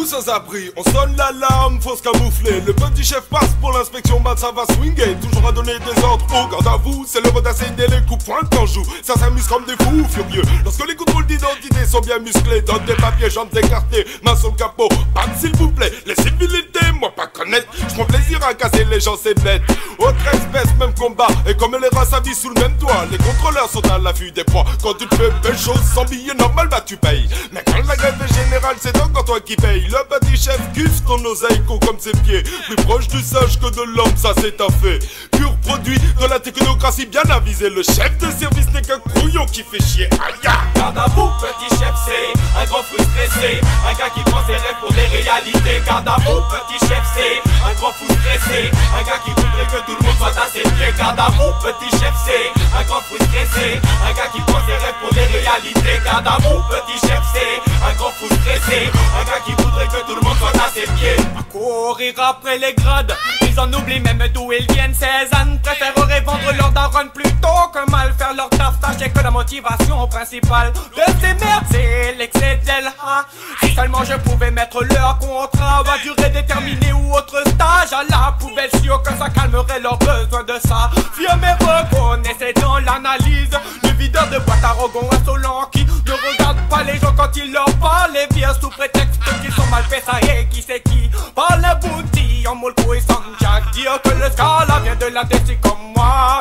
sans abri, on sonne l'alarme, faut se camoufler. Le petit chef passe pour l'inspection, bah ça va swinguer. Toujours à donner des ordres au garde à vous. C'est l'heure d'asséner les coups points qu'on joue. Ça s'amuse comme des fous furieux. Lorsque les contrôles d'identité sont bien musclés, donne des papiers, jambes écartées, main sur le capot. Bam s'il vous plaît, les civilités, moi pas connaître. J'prends plaisir à casser les gens, c'est bête. Autre espèce, même combat. Et comme les races à vie sous le même toit, les contrôleurs sont à l'affût des proies. Quand tu te fais belle chose sans billet normal, bah tu payes. Mais quand la grève est générale, c'est encore toi qui paye. Le petit chef kiffe ton oseille comme ses pieds. Plus proche du sage que de l'homme, ça c'est un fait. Pur produit de la technocratie bien avisée. Le chef de service n'est qu'un couillon qui fait chier. Aïe! Garde à vous, petit chef, c'est un grand frustré, un gars qui prend ses rêves pour des réalités. Garde à vous, petit chef, c'est un grand frustré, un gars qui voudrait que tout le monde soit à ses pieds. Garde à vous, petit chef, c'est un grand frustré, un gars qui prend ses rêves pour des réalités. Garde à vous, petit chef, c'est un grand frustré, un gars qui voudrait que tout le monde soit à ses pieds. À courir après les grades, ils en oublient même d'où ils viennent. Ces ânes préféreraient vendre leur daronne plutôt que mal faire leur taf. Sachez que la motivation principale de ces merdes, c'est l'excès d'elle. Si seulement je pouvais mettre leur contrat à durée déterminée ou autre stage à la poubelle, sûr que ça calmerait leur besoin de ça. Fier mais reconnaissez dans l'analyse le videur de boîte arrogant insolent qui ne regarde pas les gens quand ils leur parlent et vient sous prétexte qu'ils sont mal faits. Ça y est, qui c'est qui parle bouti en molko et sans jack. Dire que le scala vient de la tête comme moi,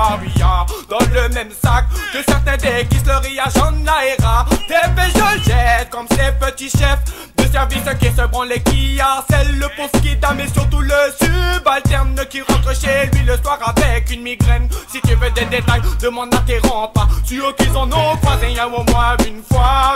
via dans le même sac que certains déguisent le riage en aéra. TP je le jette comme ces petits chefs de service qui se branlent et qui harcèlent le pauvre kidam mais surtout le subalterne qui rentre chez lui le soir avec une migraine. Si tu veux des détails, demande à tes pas sûr qu'ils en ont croisé au moins une fois,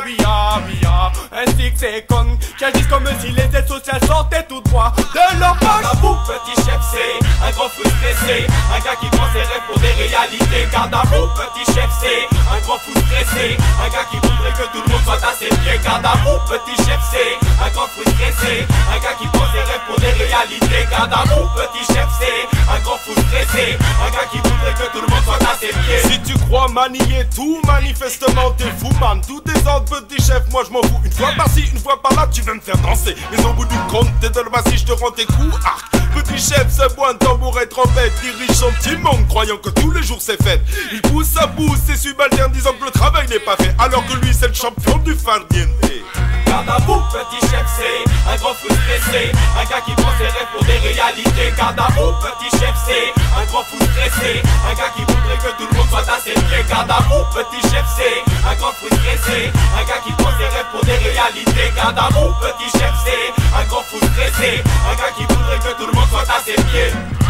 via ainsi que ces connes qui agissent comme si les aides sociales sortaient tout droit de leur poche. Garde à vous, petit chef, c'est un grand frustré, un gars qui prend ses rêves pour des réalités. Garde à vous, petit chef, c'est un grand frustré, un gars qui voudrait que tout le monde soit à ses pieds. Garde à vous, petit chef, c'est un grand frustré, un gars qui prend ses rêves pour des réalités. Garde à vous, petit chef, c'est un grand frustré, un gars qui voudrait que tout le monde soit à ses pieds. Si tu crois manier tout, manifestement t'es fou man. Tout des ordres, petit chef, moi je m'en fous. Une fois par-ci, une fois par-là, tu veux me faire danser. Mais au bout du compte, t'es de le je te rends tes coups. Arc, petit chef, se boit un tambour et trompette. Dirige son petit monde, croyant que tous les jours c'est fête. Il pousse à pouce ses subalternes, disant que le travail n'est pas fait. Alors que lui c'est le champion du fardiente. Garde à vous, petit chef, c'est un grand frustré, un gars qui prend ses rêves pour des réalités. Garde à vous, petit chef, c'est un grand frustré, un gars qui voudrait que tout le monde soit à ses pieds. Garde à vous, petit chef, c'est un grand frustré, un gars qui prend ses rêves pour des réalités. Garde à vous, petit chef, c'est un grand frustré, un gars qui voudrait que tout le monde soit à ses pieds.